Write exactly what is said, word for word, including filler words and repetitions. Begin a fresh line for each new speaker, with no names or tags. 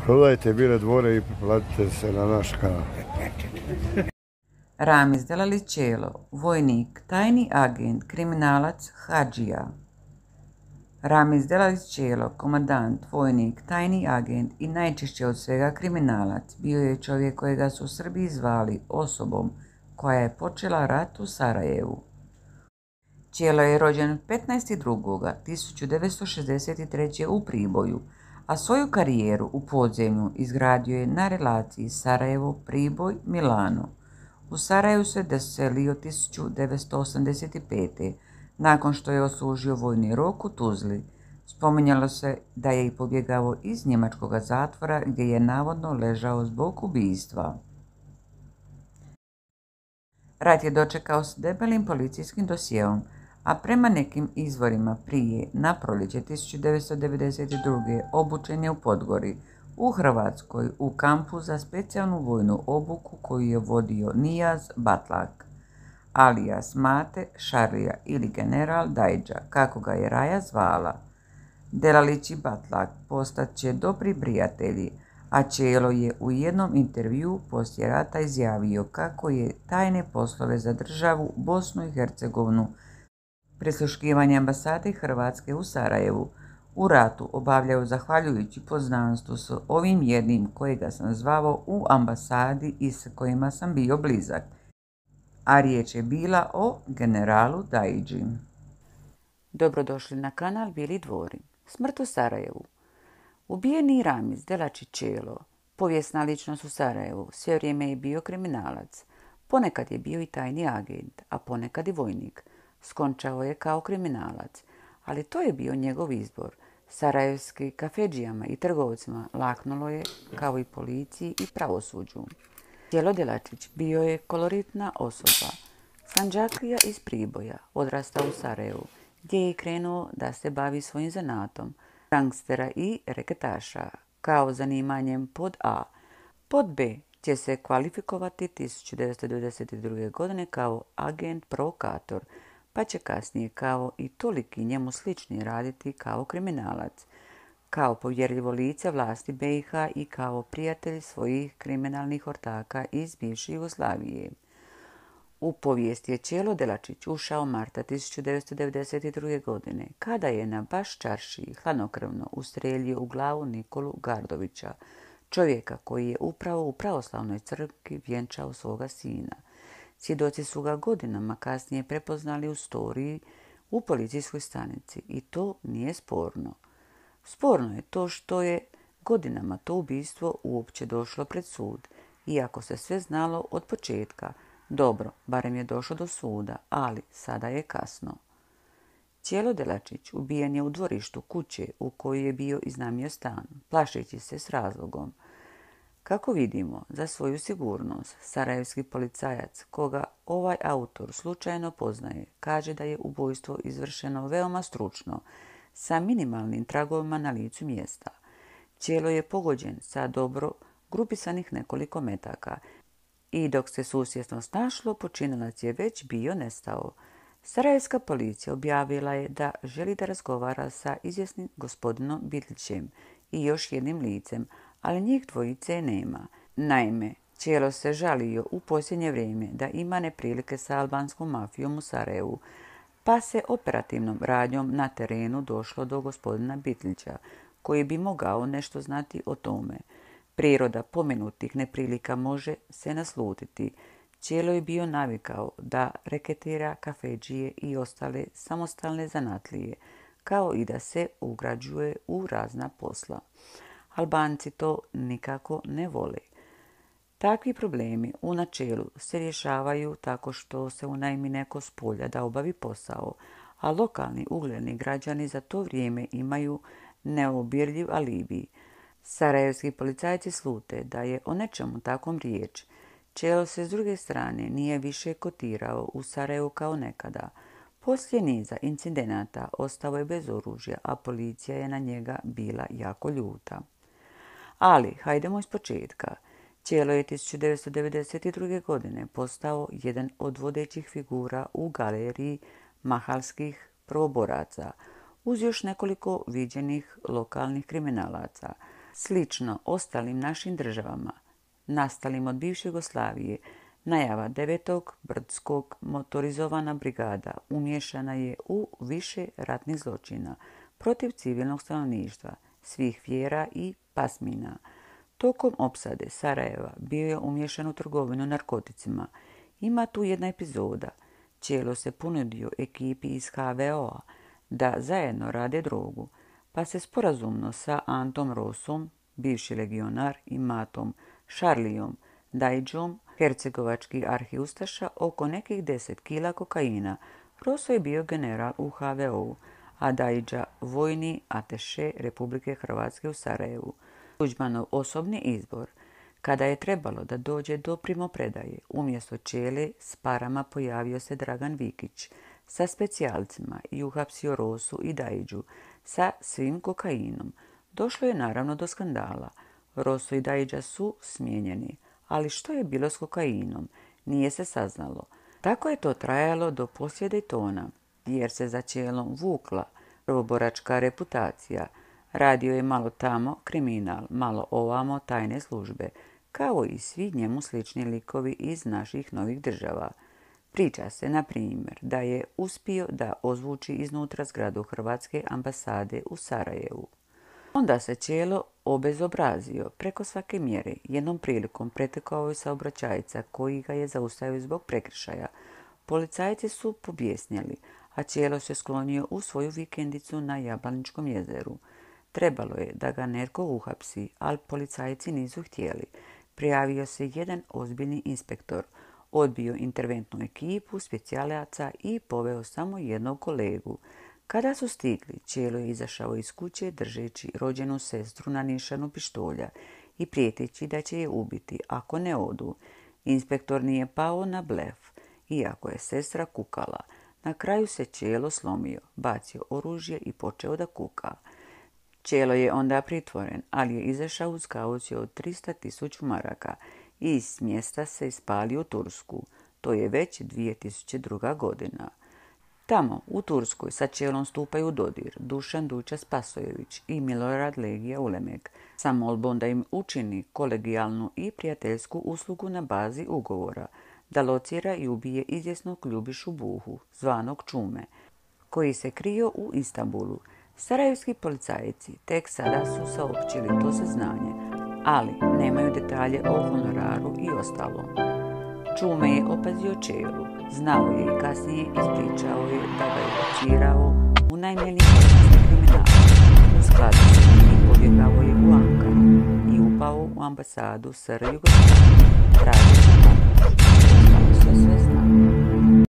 Prodajte Bile dvore i pretplatite se na naš kanal.
Ramiz Delalić Čelo, vojnik, tajni agent, kriminalac, hadžija. Ramiz Delalić Čelo, komandant, vojnik, tajni agent i najčešće od svega kriminalac, bio je čovjek kojega su Srbi zvali osobom koja je počela rat u Sarajevu. Čelo je rođen petnaestog drugog tisuću devetsto šezdeset treće. u Priboju, a svoju karijeru u podzemlju izgradio je na relaciji Sarajevo-Priboj-Milano. U Sarajevu se doselio tisuću devetsto osamdeset pete. nakon što je odslužio vojni rok u Tuzli. Spominjalo se da je i pobjegao iz njemačkog zatvora gdje je navodno ležao zbog ubijstva. Rat je dočekao s debelim policijskim dosjeom, a prema nekim izvorima prije, na proljeće tisuću devetsto devedeset druge. obučen je u Podgori, u Hrvatskoj, u kampu za specijalnu vojnu obuku koju je vodio Nijaz Batlak, alias Mate Šarlija ili general Dajđa, kako ga je Raja zvala. Delalić i Batlak postat će dobri prijatelji, a Čelo je u jednom intervjuu poslije rata izjavio kako je tajne poslove za državu Bosnu i Hercegovinu, prisluškivanje ambasade Hrvatske u Sarajevu, u ratu obavljaju zahvaljujući poznanstvu s ovim jednim kojega sam zvao u ambasadi i s kojima sam bio blizak, a riječ je bila o generalu Dajđi. Dobrodošli na kanal Bili dvori. Smrt u Sarajevu. Ubijeni Ramiz Delalić Čelo, povijesna ličnost u Sarajevu, sve vrijeme je bio kriminalac. Ponekad je bio i tajni agent, a ponekad i vojnik. Skončao je kao kriminalac, ali to je bio njegov izbor. Sarajevski kafedžijama i trgovcima laknulo je, kao i policiji i pravosuđu. Čelo Delačić bio je koloritna osoba. Sandžaklija iz Priboja, odrastao u Sarajevu, gdje je krenuo da se bavi svojim zanatom, gangstera i reketaša, kao zanimanjem pod A. Pod B će se kvalifikovati tisuću devetsto devedeset druge. godine kao agent provokator, pa će kasnije kao i toliki njemu slični raditi kao kriminalac, kao povjerljivo lice vlasti be i ha i kao prijatelj svojih kriminalnih ortaka iz bivše Jugoslavije. U povijest je Čelo Delačić ušao marta tisuću devetsto devedeset druge. godine, kada je na Baščaršiji hladnokrvno ustrijelio u glavu Nikolu Gardovića, čovjeka koji je upravo u pravoslavnoj crkvi vjenčao svoga sina. Svjedoci su ga godinama kasnije prepoznali u storiji u policijskoj stanici i to nije sporno. Sporno je to što je godinama to ubistvo uopće došlo pred sud, iako se sve znalo od početka. Dobro, barem je došlo do suda, ali sada je kasno. Čelo Delačić ubijen je u dvorištu kuće u kojoj je bio iznajmio stan, plašeći se s razlogom. Kako vidimo, za svoju sigurnost, sarajevski policajac, koga ovaj autor slučajno poznaje, kaže da je ubojstvo izvršeno veoma stručno, sa minimalnim tragovima na licu mjesta. Čelo je pogođen sa dobro grupisanih nekoliko metaka i dok se susjedno snašlo, počinilac je već bio nestao. Sarajevska policija objavila je da želi da razgovara sa izvjesnim gospodinom Bitlićem i još jednim licem, ali njih dvojice nema. Naime, Čelo se žalio u posljednje vrijeme da ima neprilike sa albanskom mafijom u Sarajevu, pa se operativnom radnjom na terenu došlo do gospodina Bitlića, koji bi mogao nešto znati o tome. Priroda pomenutih neprilika može se naslutiti. Čelo je bio navikao da reketira kafedžije i ostale samostalne zanatlije, kao i da se ugrađuje u razna posla. Albanci to nikako ne vole. Takvi problemi u načelu se rješavaju tako što se unajmi neko s polja da obavi posao, a lokalni ugledni građani za to vrijeme imaju neobirljiv alibi. Sarajevski policajci slute da je o nečemu takvom riječ. Čelo se s druge strane nije više kotirao u Sarajevu kao nekada. Poslije niza incidenata ostao je bez oružja, a policija je na njega bila jako ljuta. Ali, hajdemo iz početka. Čelo je tisuću devetsto devedeset druge. godine postao jedan od vodećih figura u galeriji mahalskih prvoboraca, uz još nekoliko viđenih lokalnih kriminalaca. Slično ostalim našim državama, nastalim od bivše Jugoslavije, najava devetog brdskog motorizovana brigada umiješana je u više ratnih zločina protiv civilnog stanovništva, svih vjera i pasmina. Tokom opsade Sarajeva bio je umiješan u trgovinu narkoticima. Ima tu jedna epizoda. Čelo se ponudio ekipi iz ha ve o-a da zajedno rade drogu, pa se sporazumno sa Antom Rosom, bivši legionar, i Matom Šarlijom Dajđom, hercegovački arhiustaša, oko nekih deset kila kokaina. Roso je bio general u ha ve o-u, a Dajđa vojni ateše Republike Hrvatske u Sarajevu. Tuđmanov osobni izbor. Kada je trebalo da dođe do primopredaje, umjesto Čele s parama pojavio se Dragan Vikić sa specijalcima i uhapsio Rosu i Dajđu sa svim kokainom. Došlo je naravno do skandala. Roso i Dajđa su smijenjeni, ali što je bilo s kokainom, nije se saznalo. Tako je to trajalo do poslije Daytona, jer se za Čelom vukla prvoboračka reputacija. Radio je malo tamo kriminal, malo ovamo tajne službe, kao i svi njemu slični likovi iz naših novih država. Priča se, na primjer, da je uspio da ozvuči iznutra zgradu Hrvatske ambasade u Sarajevu. Onda se Čelo obezobrazio preko svake mjere. Jednom prilikom pretekao je saobraćajca koji ga je zaustavio zbog prekršaja. Policajci su pobjesnjeli, a Čelo se sklonio u svoju vikendicu na Jablaničkom jezeru. Trebalo je da ga netko uhapsi, ali policajci nisu htjeli. Prijavio se jedan ozbiljni inspektor, odbio interventnu ekipu specijalaca i poveo samo jednog kolegu. Kada su stigli, Čelo je izašao iz kuće držeći rođenu sestru na nišanu pištolja i prijeteći da će je ubiti ako ne odu. Inspektor nije pao na blef, iako je sestra kukala. Na kraju se Čelo slomio, bacio oružje i počeo da kuka. Čelo je onda pritvoren, ali je izašao uz kauciju od tristo tisuća maraka i iz mjesta se ispalio u Tursku. To je već dvije tisuće druga. godina. Tamo, u Turskoj, sa Čelom stupaju u dodir Dušan Duča Spasojević i Milorad Legija Ulemek, sa molbom da im učini kolegijalnu i prijateljsku uslugu na bazi ugovora, da locira i ubije izvjesnog Ljubišu Buhu, zvanog Čume, koji se krio u Istanbulu. Sarajevski policajci tek sada su saopćili to saznanje, ali nemaju detalje o honoraru i ostalom. Čume je opazio Čelu, znao je i kasnije ispričao je da ga je locirao u najmijenijih kriminala. U skladu s njim pobjegao je u Ankaru i upao u ambasadu S R Jugoslavije.